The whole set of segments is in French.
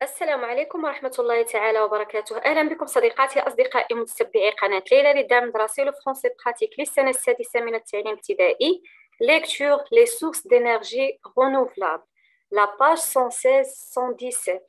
السلام عليكم ورحمة الله تعالى وبركاته. أهلا بكم صديقاتي أصدقائي متتبعي قناة ليلى للدعم الدراسي لو فرونسي براتيك للسنة السادسة من التعليم الابتدائي. Lecture les sources d'énergie renouvelable. La page 116-117.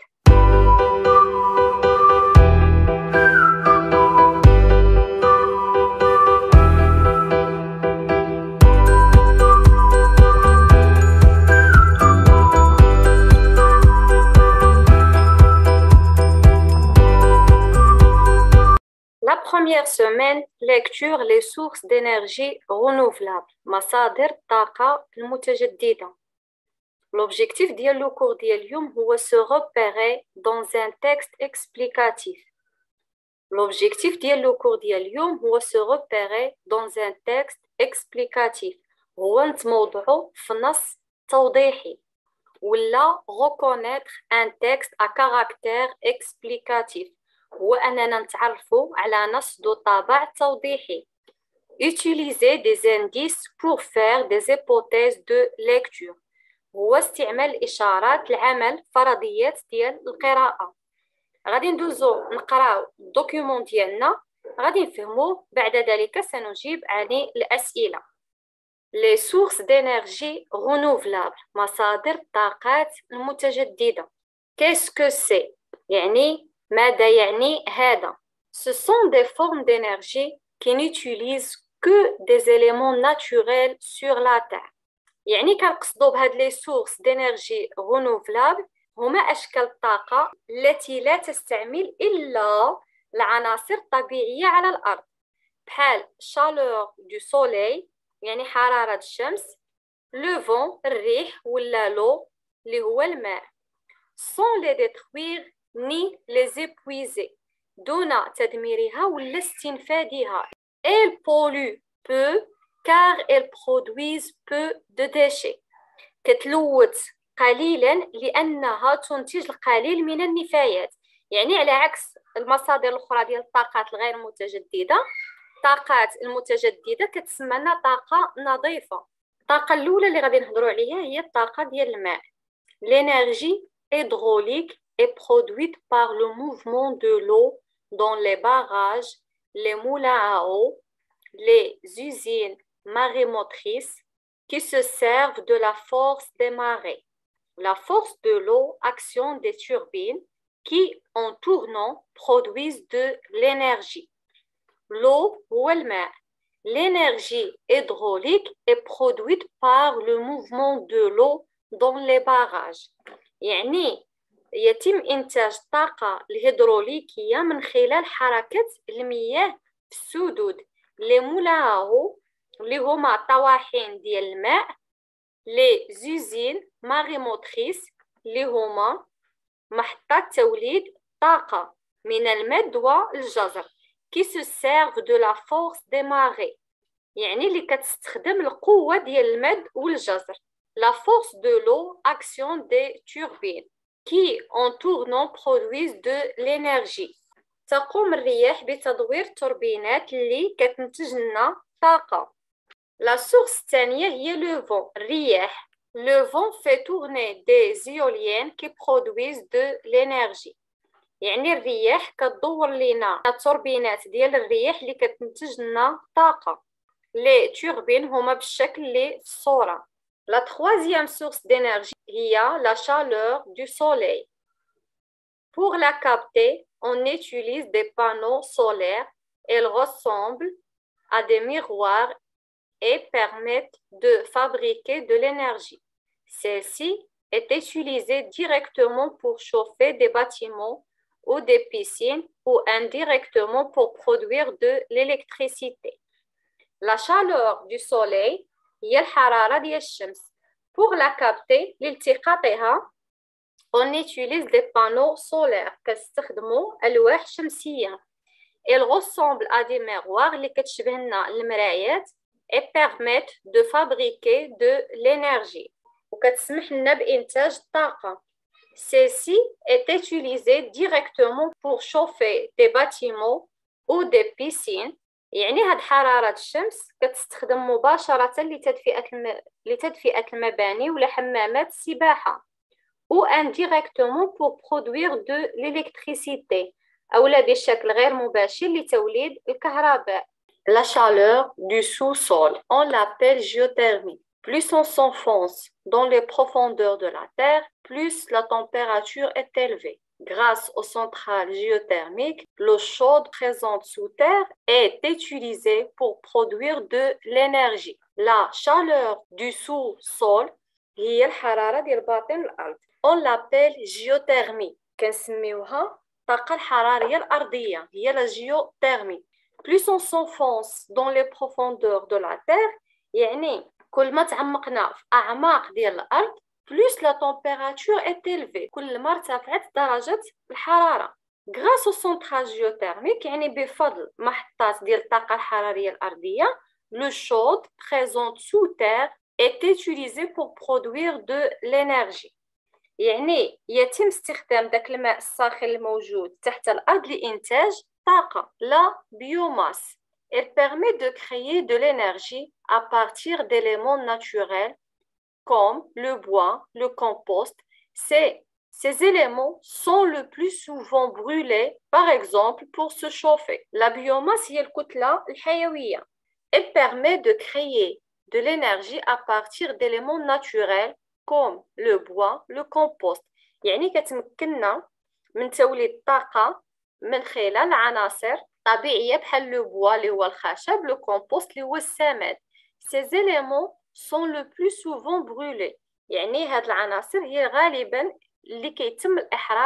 La première semaine, lecture les sources d'énergie renouvelable, مصادر الطاقة المتجددة. L'objectif ديال لو كور ديال اليوم هو se repérer dans un texte explicatif. L'objectif ديال لو كور ديال اليوم هو se repérer dans un texte explicatif. هو نتموضعو في نص توضيحي ولا reconnaître un texte à caractère explicatif. هو أننا نتعرفوا على نص ذو طابع توضيحي. Utiliser des indices pour faire des hypothèses de lecture. هو استعمال الإشارات لعمل فرضيات ديال القراءة. غادي ندوزو نقراو الدوكيومون ديالنا، غادي نفهموه، بعد ذلك سنجيب عن الأسئلة. Les sources d'énergie renouvelable، مصادر الطاقات المتجددة. Qu'est-ce que c'est؟ يعني ماذا يعني هذا؟ Ce sont des formes d'énergie qui n'utilisent que des éléments naturels sur la Terre. يعني كنقصدوا بهاد لي سورس دينيرجي رونوفلابل هما أشكال الطاقة التي لا تستعمل إلا العناصر الطبيعية على الأرض، بحال chaleur du soleil يعني حرارة الشمس، le vent الريح ولا لو اللي هو الماء، sans les détruire ni les épuiser دون تدميرها ولا استنفادها. Elles polluent peu car elles produisent peu de déchets. كتلوث قليلا لأنها تنتج القليل من النفايات. يعني على عكس المصادر الأخرى ديال الطاقات الغير متجددة، الطاقات المتجددة كتسمى لنا طاقة نظيفة. الطاقة الأولى اللي غادي نهضروا عليها هي الطاقة ديال الماء. L'énergie hydraulique est produite par le mouvement de l'eau dans les barrages, les moulins à eau, les usines marémotrices qui se servent de la force des marées. La force de l'eau actionne des turbines qui, en tournant, produisent de l'énergie. L'eau ou le الماء. L'énergie hydraulique est produite par le mouvement de l'eau dans les barrages. يعني يتم إنتاج الطاقة الهيدروليكية من خلال حركة المياه في السدود. لي مولاو اللي هما طواحين ديال الماء، لي زوزين ماريموتريس اللي هما محطات توليد طاقة من المد والجزر، كي سو سيرف دو لا فورس دي ماري يعني اللي كتستخدم القوة ديال المد والجزر. لا فورس دو لو اكسيون دي توربين كي en tournant produisent de l'énergie. تقوم الرياح بتدوير التوربينات اللي كتنتج لنا طاقة. لا سورس الثانية هي لو فون الرياح. لو فون fait tourner des éoliennes qui produisent de l'énergie. يعني الرياح كتدور لنا التوربينات ديال الرياح اللي كتنتج لنا طاقة. لي توربين هما بالشكل اللي في الصورة. La troisième source d'énergie هي la chaleur du soleil. Pour la capter, on utilise des panneaux solaires. Elles ressemblent à des miroirs et permettent de fabriquer de l'énergie. Celle-ci est utilisée directement pour chauffer des bâtiments ou des piscines ou indirectement pour produire de l'électricité. La chaleur du soleil هي الحرارة ديال الشمس. Pour la capter لالتقاطها on utilise des panneaux solaires كنستخدموا ألواح شمسية. Elles ressemblent à des miroirs اللي كتشبه لنا المرايات et permettent de fabriquer de l'énergie وكتسمح لنا بإنتاج الطاقة. Celle-ci est utilisée directement pour chauffer des bâtiments ou des piscines. يعني هاد حرارة الشمس كتستخدم مباشرة لتدفئة المباني ولا حمامات السباحة. ou indirectement pour produire de l'électricité أو بشكل غير مباشر لتوليد الكهرباء. La chaleur du sous-sol, on l'appelle géothermie. Plus on s'enfonce dans les profondeurs de la Terre, plus la température est élevée. Grâce aux centrales géothermiques, l'eau chaude présente sous terre est utilisée pour produire de l'énergie. La chaleur du sous-sol هي الحرارة ديال باطن الأرض. On l'appelle géothermie. كنسميوها الطاقة الحرارية الأرضية هي la géothermie. Plus on s'enfonce dans les profondeurs de la terre يعني كل ما تعمقنا في أعماق ديال الأرض plus la température est élevée كل ما ارتفعت درجة الحرارة. Grâce aux centrales géothermiques يعني بفضل محطات ديال الطاقة الحرارية الأرضية le chaud présent sous terre est utilisé pour produire de l'énergie. يعني يتم استخدام داك الماء الساخن الموجود تحت الأرض لإنتاج طاقة la biomasse. Elle permet de créer de l'énergie à partir d'éléments naturels comme le bois, le compost. Ces éléments sont le plus souvent brûlés, par exemple, pour se chauffer. La biomasse هي الكتلة الحيوية. Elle permet de créer de l'énergie à partir d'éléments naturels comme le bois, le compost. يعني كتمكننا من توليد الطاقة من خلال عناصر طبيعية بحال لو بوا اللي هو الخشب لو كومبوست اللي هو السماد. Ces éléments sont le plus souvent brûlés. يعني هاد العناصر هي غالبا اللي كيتم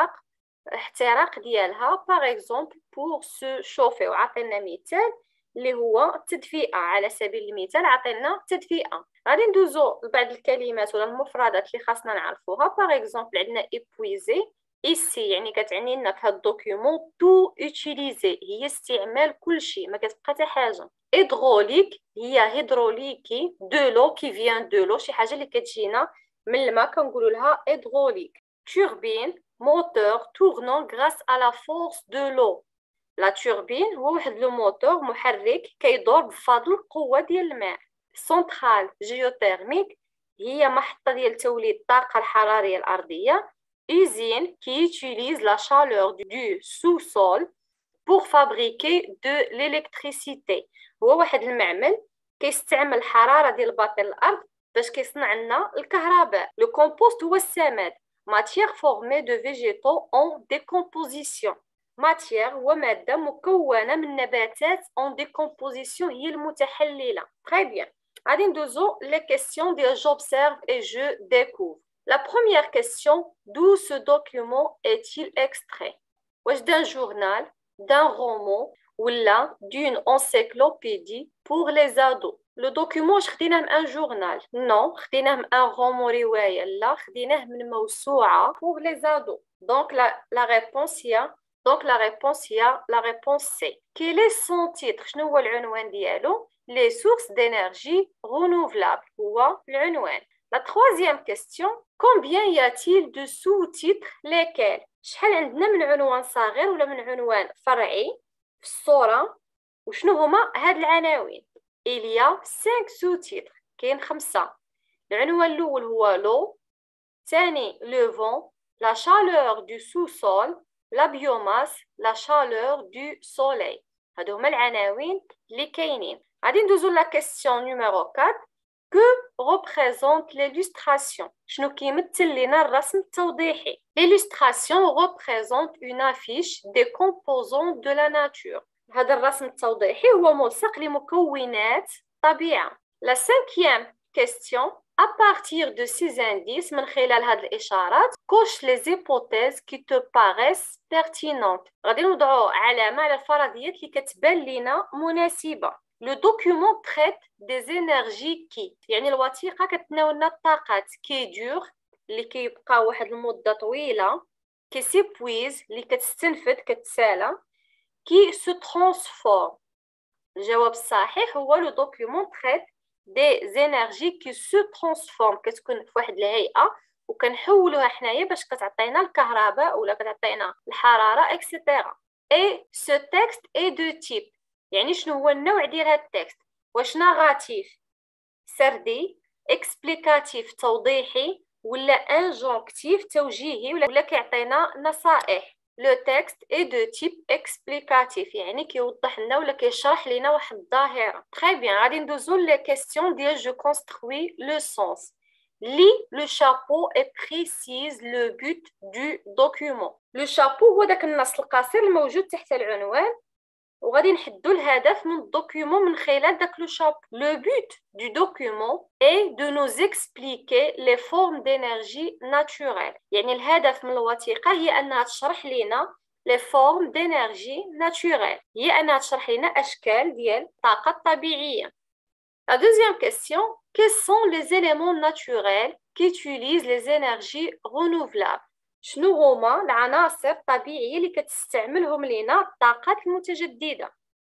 احتراق ديالها par exemple pour se chauffer. وعطينا مثال اللي هو التدفئة. على سبيل المثال عطينا التدفئة. غادي ندوزو لبعض الكلمات ولا المفردات اللي خاصنا نعرفوها. par exemple عندنا épuiser ici يعني كتعني لنا في هاد الدوكيومون tout utiliser هي استعمال كل شيء ما كتبقى حتى حاجه. hydraulique هي هيدروليكي de l'eau qui vient de l'eau شي حاجه اللي كتجينا من الماء كنقولوا لها hydraulique. turbine moteur tournant grâce à la force de l'eau. la turbine هو واحد لو موتور محرك كيدور بفضل القوه ديال الماء. centrale géothermique هي محطه ديال توليد الطاقه الحراريه الارضيه. usine qui utilise la chaleur du sous-sol pour fabriquer de l'électricité. هو واحد المعمل كيستعمل الحرارة ديال باطن الأرض باش كيصنع لنا الكهرباء. Le compost هو السماد matière formée de végétaux en décomposition. matière هو مادة مكونة من نباتات en décomposition هي المتحللة. Très bien. غادي ندوزو les questions ديال j'observe et je découvre. La première question, d'où ce document est-il extrait? Wesh d'un journal, d'un roman ou là d'une encyclopédie pour les ados. Le document خديناه من un journal. Non, خديناه من un roman رواية. لا خديناه من موسوعة pour les ados. Donc la réponse هي la réponse C. Quel est son titre? شنو هو العنوان ديالو؟ Les sources d'énergie renouvelables هو العنوان. La troisième question, combien y a-t-il de sous-titres lesquels؟ شحال عندنا من عنوان صغير ولا من عنوان فرعي في الصورة وشنو هما هاد العناوين؟ Il y a 5 sous-titres كاين 5. العنوان الأول هو l'eau، ثاني le vent، la chaleur du sous-sol، la biomasse، la chaleur du soleil. هادو هما العناوين اللي كاينين. غادي ندوزو la question numéro 4. Que représente l'illustration? شنو كيمثل لنا الرسم التوضيحي؟ L'illustration représente une affiche des composants de la nature. هذا الرسم التوضيحي هو ملصق لمكونات الطبيعة. La cinquième question, à partir de ces indices من خلال هذه الإشارات coche les hypothèses qui te paraissent pertinentes. غادي نوضعوا علامة على الفرضيات اللي كتبان لنا مناسبة. Le document traite des énergies qui يعني الوثيقة كتناولنا الطاقات qui dure اللي كيبقى واحد المدة طويلة qui s'épuise اللي كتستنفد كتسالى qui se transforme. الجواب الصحيح هو le document traite des énergies qui se transforment كتكون في واحد الهيئة وكنحولوها حنايا باش كتعطينا الكهرباء ولا كتعطينا الحرارة etc. Et ce texte est de type يعني شنو هو النوع ديال هاد التكست؟ واش نغاتيف سردي، اكسبليكاتيف توضيحي، ولا انجونكتيف توجيهي ولا كيعطينا نصائح. لو تكست اي دو تيب اكسبليكاتيف، يعني كيوضح لنا ولا كيشرح لنا واحد الظاهره. تري بيان، غادي ندوزو لي كيسيون ديال جو كونستروي لو سونس. Lis le chapeau et précise le but du document. Le chapeau هو داك النص القصير الموجود تحت العنوان، وغادي نحدو الهدف من الدوكيومون من خلال داك لو شابو. لو بوت دو دوكيومون اي دو نوز اكسبليكي لي فورم دينيرجي ناتوريل، يعني الهدف من الوثيقه هي انها تشرح لينا لي فورم دينيرجي ناتوريل، هي انها تشرح لينا اشكال ديال الطاقه الطبيعيه. La deuxième question, quels sont les éléments naturels qui utilisent les énergies renouvelables؟ شنو هما العناصر الطبيعية اللي كتستعملهم لينا الطاقات المتجددة؟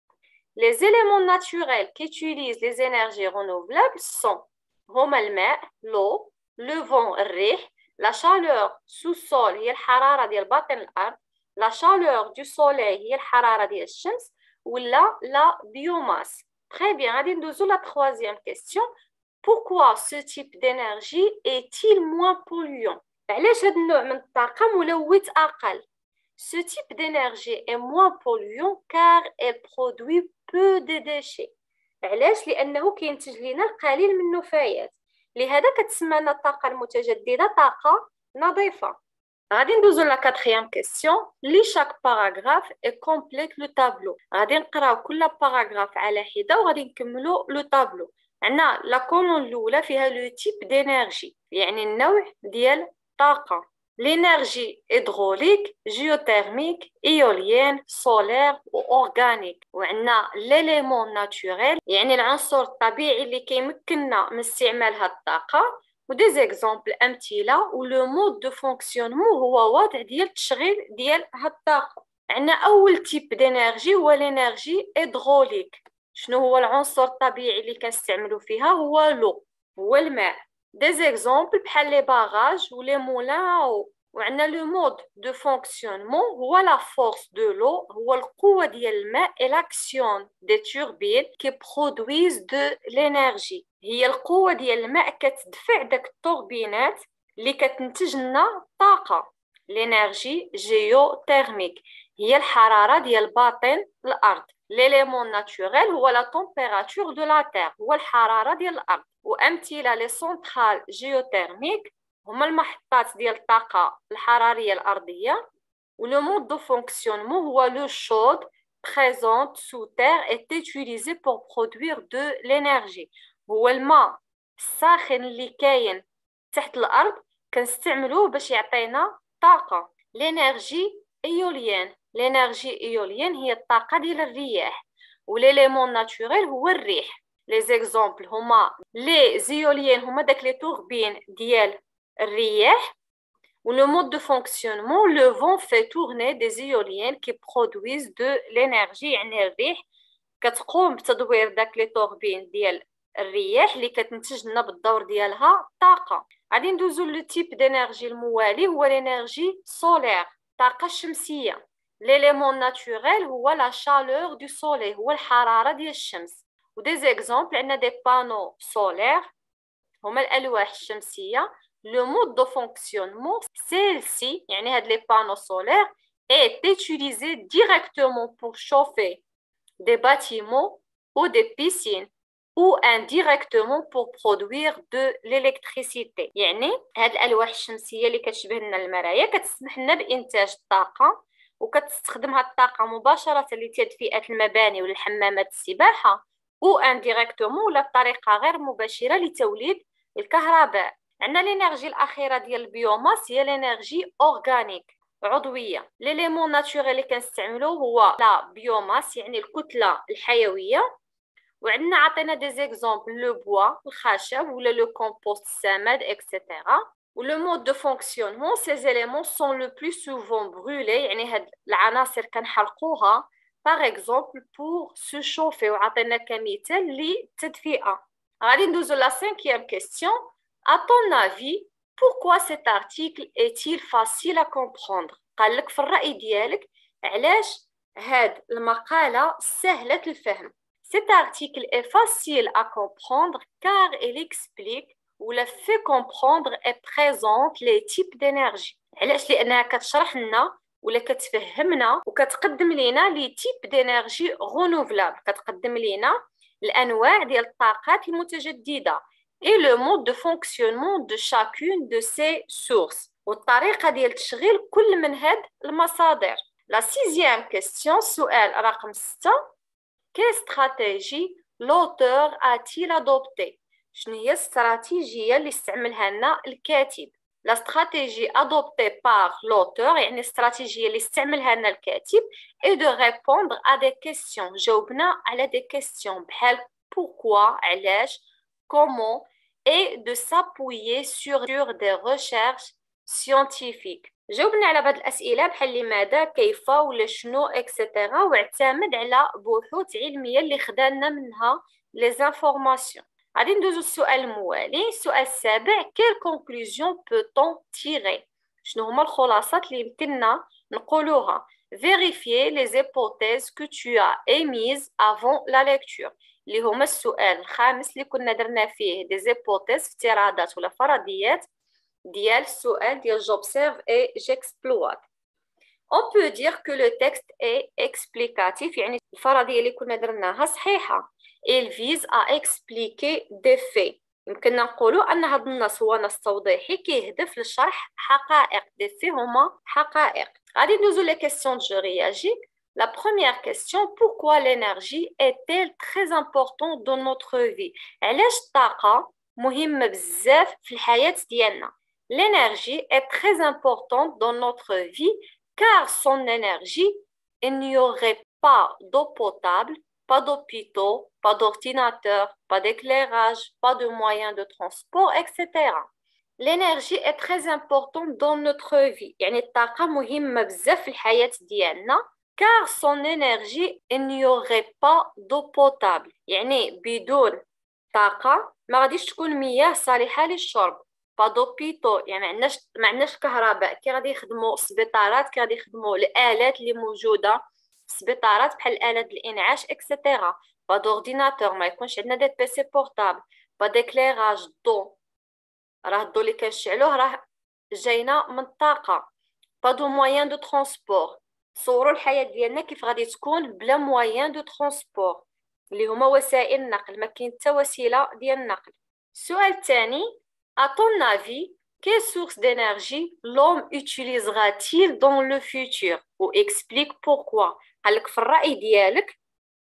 Les éléments naturels qui utilisent les énergies renouvelables sont هما الماء l'eau, le vent الريح, la chaleur sous-sol هي الحرارة ديال باطن الأرض, la chaleur du soleil هي الحرارة ديال الشمس, ولا la biomasse. Très bien, غادي ندوزو la troisième question. Pourquoi ce type d'énergie est-il moins polluant؟ علاش هاد النوع من الطاقة ملوث أقل؟ Ce type d'énergie est moins polluant car elle produit peu de déchets. علاش؟ لأنه كينتج لنا القليل من النفايات، لهذا كتسمى الطاقة المتجددة طاقة نظيفة. غادي ندوزو لا كاتريام كيسيون. لي شاك باراغراف اي كومبليت لو طابلو. غادي نقراو كل باراغراف على حده وغادي نكملو لو طابلو. عندنا لا كولون الاولى فيها لو تيب دينيرجي، يعني النوع ديال الطاقه. لينيرجي هيدروليك، جيوتيرميك، ايوليين، سولير واورغانيك. وعندنا ليليمون ناتوريل، يعني العنصر الطبيعي اللي كيمكننا من استعمال هاد الطاقه. ودي زيكزامبل امثله. ولو مود دو فونكسيونمون هو وضع ديال التشغيل ديال هاد الطاقه. عندنا اول تيب دينيرجي هو لينيرجي هيدروليك. شنو هو العنصر الطبيعي اللي كنستعملو فيها؟ هو لو، هو الماء. دي زيكزامبل بحال لي باراج ولي مولان. وعندنا لو مود دو فونكسيونمون هو لا فورس دو لو، هو القوه ديال الماء، اي لاكسيون دي توربين كي برودويز دو لينيرجي، هي القوه ديال الماء كتدفع داك التوربينات اللي كتنتج لنا طاقه. لينيرجي جيوتيرميك هي الحراره ديال باطن الارض. ليليمون ناتوريل هو لا تمبيراتور دو لا تير، هو الحراره ديال الارض. وامثله لي سونترال جيوتيرميك هما المحطات ديال الطاقه الحراريه الارضيه. ولو مود دو فونكسيونمون هو لو شود présente sous terre est utilisé pour produire de l'énergie، هو الماء الساخن اللي كاين تحت الارض كنستعملوه باش يعطينا طاقه. لينيرجي ايوليين، لينيرجي ايوليين هي الطاقه ديال الرياح. وليليمون ناتوريل هو الريح. لي زيكزامبل هما لي زيوليين هما داك لي توربين ديال الرياح. Le mode de fonctionnement, le vent fait tourner des éoliennes qui produisent de l'énergie. يعني الريح كتقوم بتدوير داك لي توربين ديال الرياح اللي كتنتج لنا بالدور ديالها طاقه. غادي ندوزو لو تيب دينيرجي الموالي هو لينيرجي سولير، الطاقه الشمسيه. ليليمون ناتوريل هو لا شالور دو سولي، هو الحراره ديال الشمس. ودي زيكزامبل عندنا دي بانو سولير هما الالواح الشمسيه. Le mode de fonctionnement, celle-ci, يعني هاد les panneaux solaires, est utilisé directement pour chauffer des bâtiments ou des piscines ou indirectement pour produire de l'électricité. يعني هاد الألواح الشمسية اللي كتشبه لنا المرايا كتسمح لنا بإنتاج الطاقة، وكتستخدم هاد الطاقة مباشرة لتدفئة المباني والحمامات السباحة ou indirectement ولا بطريقة غير مباشرة لتوليد الكهرباء. عندنا الانرجي الاخيره ديال البيوماس هي الانرجي اورغانيك عضويه. ليليمون ناتوريل اللي كنستعملوه هو لا بيوماس، يعني الكتله الحيويه. وعندنا عطينا دي زيكزامبل لو بوا الخشب ولا لو كومبوست السماد اكسيتيرا. ولو مود دو فونكسيونمون سي زيليمون سون لو بلو سوفون برولي، يعني هاد العناصر كنحرقوها باغ اكزومبل بور سو شوفي. وعطينا كمثال للتدفئه. غادي ندوزو لا 5e كيسيون. À ton avis, pourquoi cet article est-il facile à comprendre؟ قال لك في الرأي ديالك علاش هاد المقالة سهلة الفهم. Cet article est facile à comprendre car il explique ولا fait comprendre et présente les types d'énergie. علاش؟ لانها كتشرح لنا ولا كتفهمنا وكتقدم لينا لي تيب دينيرجي رونوفلابل، كتقدم لينا الانواع ديال الطاقات المتجدده et le mode de fonctionnement de chacune de ces sources والطريقه ديال تشغيل كل من هاد المصادر. La sixième question، السؤال رقم 6، quelle stratégie l'auteur a-t-il adopté؟ شنو هي الاستراتيجيه اللي استعملها لنا الكاتب؟ La stratégie adoptée par l'auteur يعني الاستراتيجيه اللي استعملها لنا الكاتب est de répondre à des questions، جاوبنا على des questions بحال pourquoi علاش، comment et de s'appuyer sur des recherches scientifiques. جاوبنا على بعض الأسئلة بحال لماذا، كيف، ولا شنو اكسيتيرا، واعتمد على بحوث علمية اللي خدالنا منها لي زانفورماسيون. غادي ندوزو السؤال الموالي، السؤال السابع، quelle conclusion peut-on tirer؟ شنو هما الخلاصات اللي يمكننا نقولوها؟ vérifier les hypothèses que tu as émises avant la lecture، اللي هما السؤال الخامس اللي كنا درنا فيه des hypothèses افتراضات ولا فرضيات ديال السؤال ديال j'observe et j'exploite. On peut dire que le texte est explicatif، يعني الفرضية اللي كنا درناها صحيحة. Il vise à expliquer des faits، يمكننا نقولوا أن هذا النص هو نص توضيحي كيهدف لشرح حقائق. des faits هما حقائق. غادي ندوزو les questions de je réagis. La première question، pourquoi l'énergie est-elle très importante dans notre vie؟ علاش الطاقة مهمة بزاف في الحياة ديالنا؟ L'énergie est très importante dans notre vie car son énergie, il n'y aurait pas d'eau potable, pas d'hôpitaux, pas d'ordinateur, pas d'éclairage, pas de moyens de transport, etc. L'énergie est très importante dans notre vie، يعني الطاقة مهمة بزاف في الحياة ديالنا car son énergie, il n'y aurait pas d'eau potable، يعني بدون طاقة ما غاديش تكون مياه صالحة للشرب. با دوبيتو يعني ما عندناش كهرباء، كي غادي يخدموا السبيطارات، كي غادي يخدموا الالات اللي موجوده في السبيطارات بحال الات الانعاش اكسيتيرا. با دورديناتور ما يكونش عندنا دي بيسي بورطابل. با ديكليراج ضو، راه الضو اللي كنشعلوه راه جاينا من الطاقه. با دو موين دو ترونسبور، صوروا الحياه ديالنا كيف غادي تكون بلا موين دو ترونسبور اللي هما وسائل النقل، ما كاين حتى وسيله ديال النقل. السؤال الثاني، à ton avis, quelle source d'énergie l'homme utilisera-t-il dans le futur؟ ou explique pourquoi. قالك في الرأي ديالك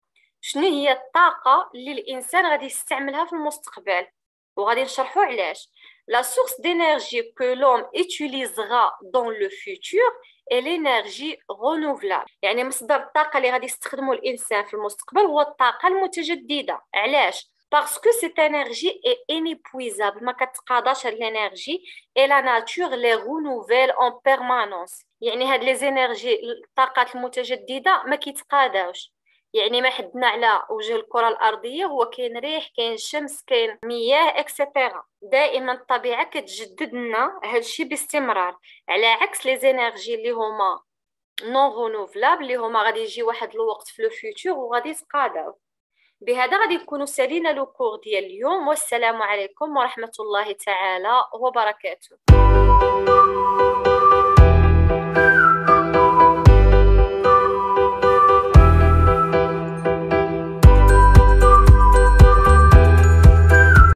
شنو هي الطاقة اللي الإنسان غادي يستعملها في المستقبل، وغادي نشرحوا علاش. La source d'énergie que l'homme utilisera dans le futur est l'énergie renouvelable، يعني مصدر الطاقة اللي غادي يستخدمه الإنسان في المستقبل هو الطاقة المتجددة. علاش؟ Parce que cette énergie est inépuisable، ما كتقاداش هاد l'énergie et la nature les renouvelle en permanence، يعني هاد les énergies الطاقات المتجددة ما كيتقاداوش. يعني ما حدنا على وجه الكرة الأرضية هو كاين ريح، كاين شمس، كاين مياه اكسيتيرا، دائما الطبيعة كتجدد لنا هادشي باستمرار، على عكس لي زينيرجي اللي هما نون رونوفلابل اللي هما غادي يجي واحد الوقت في لو فيوتور وغادي يتقاداو. بهذا غادي نكونوا سالينا لو كور ديال اليوم، والسلام عليكم ورحمة الله تعالى وبركاته.